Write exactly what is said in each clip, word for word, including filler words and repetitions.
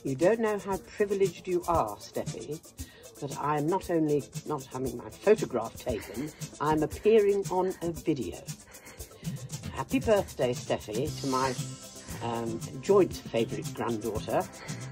You don't know how privileged you are, Steffi, that I am not only not having my photograph taken, I'm appearing on a video. Happy birthday, Steffi, to my um, joint favourite granddaughter.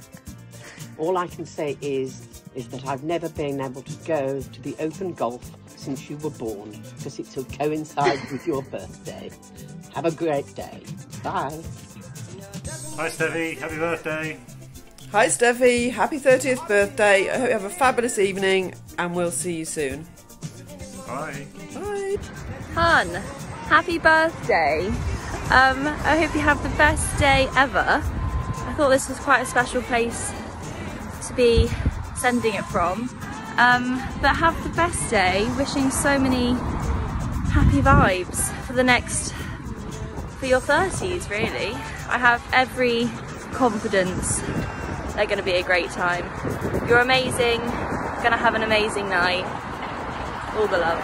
All I can say is, is that I've never been able to go to the open golf since you were born, because it will coincide with your birthday. Have a great day. Bye. Hi Steffi, happy birthday. Hi Steffi, happy thirtieth birthday. I hope you have a fabulous evening and we'll see you soon. Bye. Bye. Hun, happy birthday. Um, I hope you have the best day ever. I thought this was quite a special place to be sending it from. Um, but have the best day. Wishing so many happy vibes for the next, for your thirties really. I have every confidence they're going to be a great time. You're amazing, going to have an amazing night. All the love.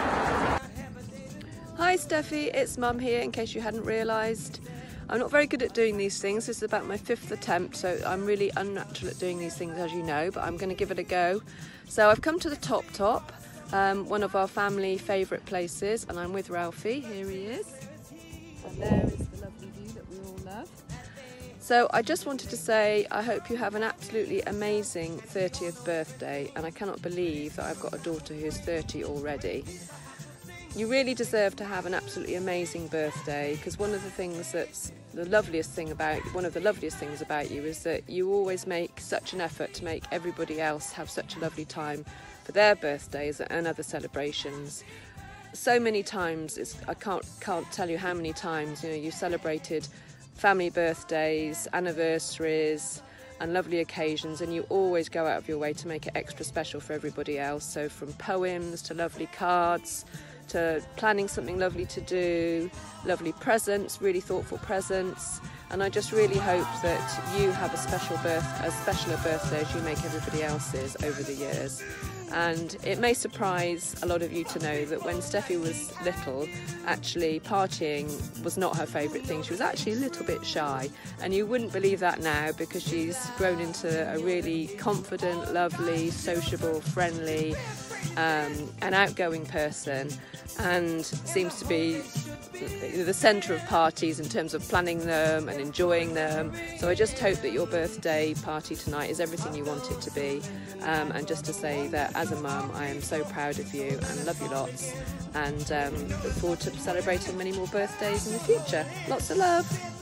Hi Steffi, it's Mum here in case you hadn't realised. I'm not very good at doing these things. This is about my fifth attempt, so I'm really unnatural at doing these things, as you know, but I'm going to give it a go. So I've come to the Top Top, um, one of our family favourite places, and I'm with Ralphie. Here he is. And there is the lovely view that we all love. So I just wanted to say I hope you have an absolutely amazing thirtieth birthday, and I cannot believe that I've got a daughter who's thirty already. You really deserve to have an absolutely amazing birthday, because one of the things that's the loveliest thing about one of the loveliest things about you is that you always make such an effort to make everybody else have such a lovely time for their birthdays and other celebrations. So many times, it's, I can't can't tell you how many times, you know, you celebrated family birthdays, anniversaries and lovely occasions, and you always go out of your way to make it extra special for everybody else. So from poems to lovely cards to planning something lovely to do, lovely presents, really thoughtful presents, and I just really hope that you have a special birth, as special a birthday as you make everybody else's over the years. And it may surprise a lot of you to know that when Steffi was little, actually partying was not her favourite thing. She was actually a little bit shy, and you wouldn't believe that now because she's grown into a really confident, lovely, sociable, friendly um, and outgoing person, and seems to be the centre of parties in terms of planning them and enjoying them. So I just hope that your birthday party tonight is everything you want it to be, um, and just to say that as a mum I am so proud of you and love you lots, and um, look forward to celebrating many more birthdays in the future. Lots of love.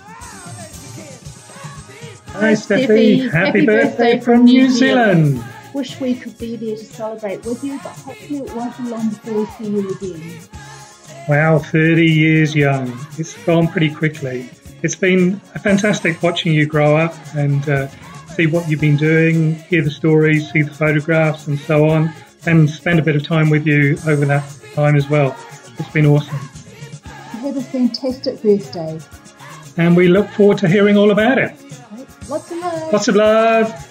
Hi Steffi, happy, happy birthday, birthday from New Zealand. Zealand. Wish we could be there to celebrate with you, but hopefully it won't be long before we see you again. Wow, thirty years young. It's gone pretty quickly. It's been fantastic watching you grow up and uh, see what you've been doing, hear the stories, see the photographs and so on, and spend a bit of time with you over that time as well. It's been awesome. Have a fantastic birthday. And we look forward to hearing all about it. Lots of love. Lots of love.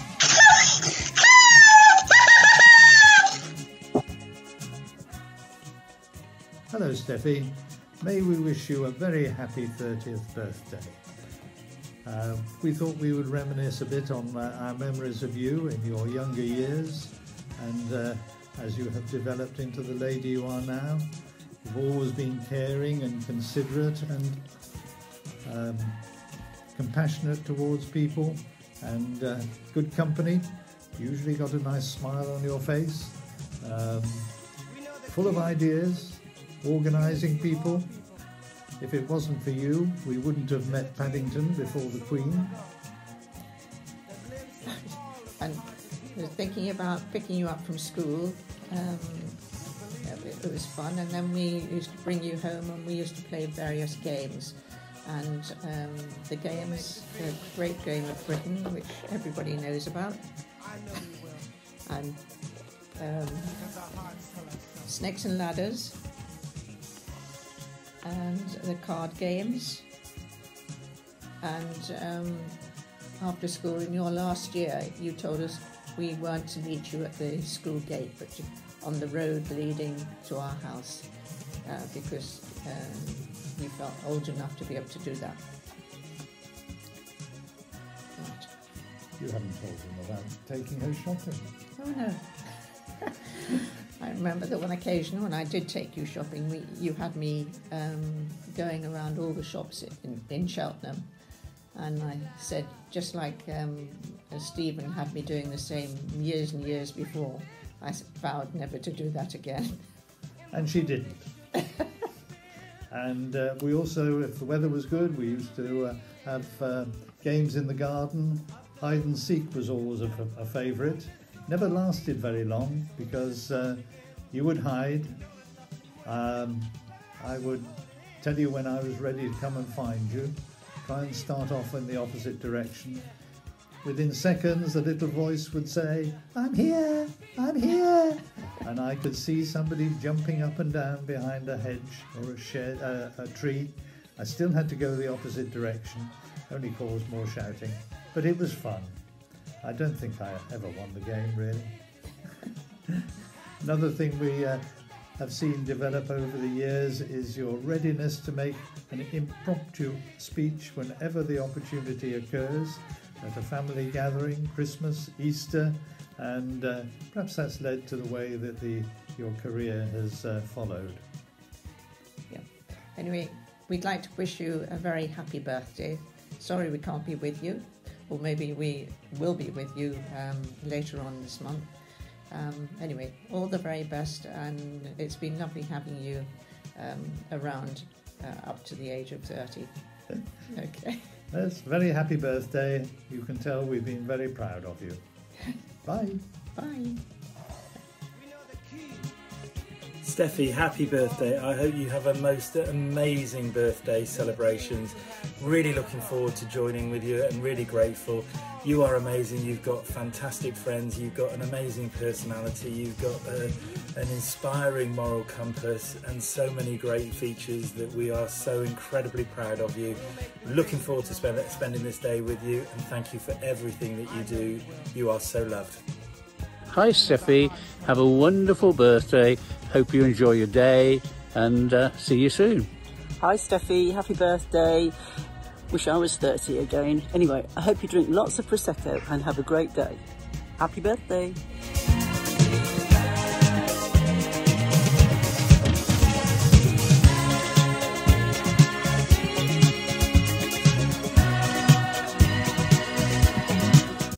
Hello Steffi, may we wish you a very happy thirtieth birthday. Uh, we thought we would reminisce a bit on uh, our memories of you in your younger years, and uh, as you have developed into the lady you are now. You've always been caring and considerate and um, compassionate towards people, and uh, good company. Usually got a nice smile on your face, um, full of ideas, organising people. If it wasn't for you, we wouldn't have met Paddington before the Queen. And thinking about picking you up from school, um, it was fun, and then we used to bring you home and we used to play various games. And um, the games, the great game of Britain, which everybody knows about, and um, Snakes and Ladders, and the card games, and um, after school in your last year you told us we weren't to meet you at the school gate but to, on the road leading to our house, uh, because um, you felt old enough to be able to do that. Right. You haven't told them about taking her shopping. Oh no. I remember that one occasion when I did take you shopping, we, you had me um, going around all the shops in, in Cheltenham, and I said, just like um, Stephen had me doing the same years and years before, I vowed never to do that again. And she didn't. And uh, we also, if the weather was good, we used to uh, have uh, games in the garden. Hide and seek was always a, a favourite. Never lasted very long because uh, you would hide. Um, I would tell you when I was ready to come and find you. Try and start off in the opposite direction. Within seconds, the little voice would say, "I'm here, I'm here." And I could see somebody jumping up and down behind a hedge or a shed, uh, a tree. I still had to go the opposite direction, only caused more shouting, but it was fun. I don't think I ever won the game, really. Another thing we uh, have seen develop over the years is your readiness to make an impromptu speech whenever the opportunity occurs, at a family gathering, Christmas, Easter, and uh, perhaps that's led to the way that the your career has uh, followed. Yeah. Anyway, we'd like to wish you a very happy birthday. Sorry we can't be with you, or maybe we will be with you um, later on this month. Um, anyway, all the very best, and it's been lovely having you um, around uh, up to the age of thirty. Okay. Yes, very happy birthday. You can tell we've been very proud of you. Bye. Bye. Steffi, happy birthday. I hope you have a most amazing birthday celebrations. Really looking forward to joining with you and really grateful. You are amazing. You've got fantastic friends. You've got an amazing personality. You've got a, an inspiring moral compass and so many great features that we are so incredibly proud of you. Looking forward to spend, spending this day with you, and thank you for everything that you do. You are so loved. Hi Steffi, have a wonderful birthday. Hope you enjoy your day, and uh, see you soon. Hi Steffi, happy birthday. Wish I was thirty again. Anyway, I hope you drink lots of Prosecco and have a great day. Happy birthday.